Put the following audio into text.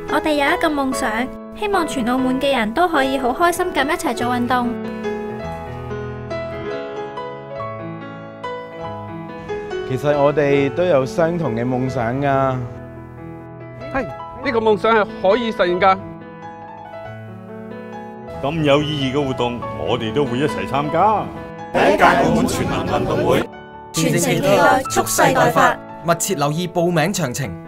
我哋有一個夢想，希望全澳門嘅人都可以好開心咁一齊做運動。 其實我哋都有相同嘅夢想㗎。 係，呢個夢想係可以實現㗎。 咁有意義嘅活動，我哋都會一齊參加。 第一屆澳門全民運動會， 全城期待，蓄勢待發， 密切留意報名詳情。